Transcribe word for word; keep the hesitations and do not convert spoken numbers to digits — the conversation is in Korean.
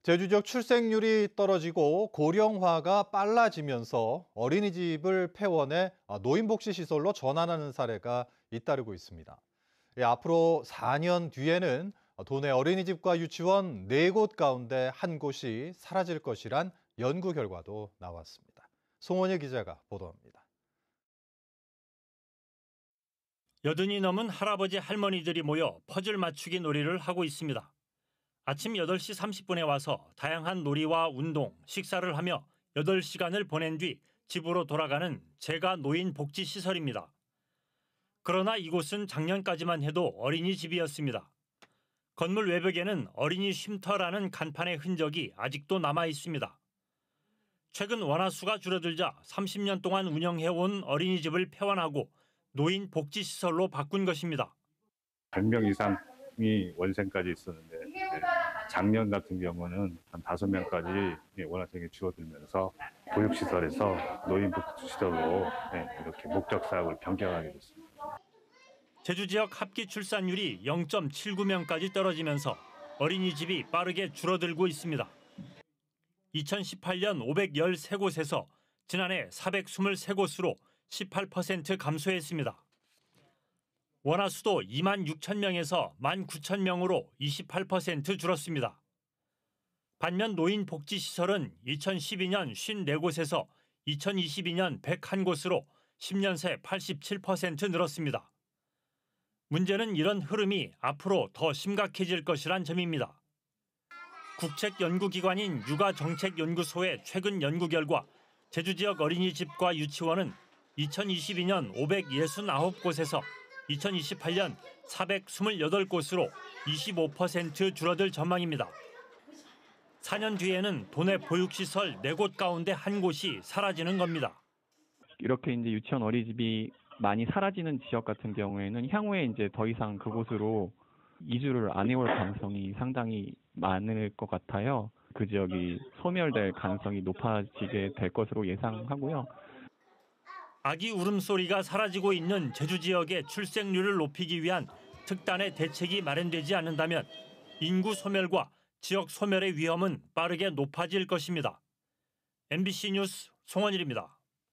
제주 지역 출생률이 떨어지고 고령화가 빨라지면서 어린이집을 폐원해 노인복지시설로 전환하는 사례가 잇따르고 있습니다. 예, 앞으로 사 년 뒤에는 도내 어린이집과 유치원 네 곳 가운데 한 곳이 사라질 것이란 연구 결과도 나왔습니다. 송원예 기자가 보도합니다. 여든이 넘은 할아버지 할머니들이 모여 퍼즐 맞추기 놀이를 하고 있습니다. 아침 여덟 시 삼십 분에 와서 다양한 놀이와 운동, 식사를 하며 여덟 시간을 보낸 뒤 집으로 돌아가는 재가 노인 복지시설입니다. 그러나 이곳은 작년까지만 해도 어린이집이었습니다. 건물 외벽에는 어린이 쉼터라는 간판의 흔적이 아직도 남아 있습니다. 최근 원화수가 줄어들자 삼십 년 동안 운영해온 어린이집을 폐원하고 노인 복지시설로 바꾼 것입니다. 백 명 이상이 원생까지 있었는데 작년 같은 경우는 한 다섯 명까지 원화생이 줄어들면서 보육시설에서 노인 복지시설로 이렇게 목적 사업을 변경하게 됐습니다. 제주 지역 합기 출산율이 영 점 칠구 명까지 떨어지면서 어린이집이 빠르게 줄어들고 있습니다. 이천십팔 년 오백십삼 곳에서 지난해 사백이십삼 곳으로 십팔 퍼센트 감소했습니다. 원화수도 이만 육천 명에서 만 구천 명으로 이십팔 퍼센트 줄었습니다. 반면 노인 복지시설은 이천십이 년 오십사 곳에서 이천이십이 년 백일 곳으로 십 년 새 팔십칠 퍼센트 늘었습니다. 문제는 이런 흐름이 앞으로 더 심각해질 것이란 점입니다. 국책연구기관인 육아정책연구소의 최근 연구 결과 제주 지역 어린이집과 유치원은 이천이십이 년 오백육십구 곳에서 이천이십팔 년 사백이십팔 곳으로 이십오 퍼센트 줄어들 전망입니다. 사 년 뒤에는 도내 보육시설 네 곳 가운데 한 곳이 사라지는 겁니다. 이렇게 이제 유치원 어린이집이 많이 사라지는 지역 같은 경우에는 향후에 이제 더 이상 그곳으로 이주를 안 해올 가능성이 상당히 많을 것 같아요. 그 지역이 소멸될 가능성이 높아지게 될 것으로 예상하고요. 아기 울음소리가 사라지고 있는 제주 지역의 출생률을 높이기 위한 특단의 대책이 마련되지 않는다면 인구 소멸과 지역 소멸의 위험은 빠르게 높아질 것입니다. 엠비씨 뉴스 송원일입니다.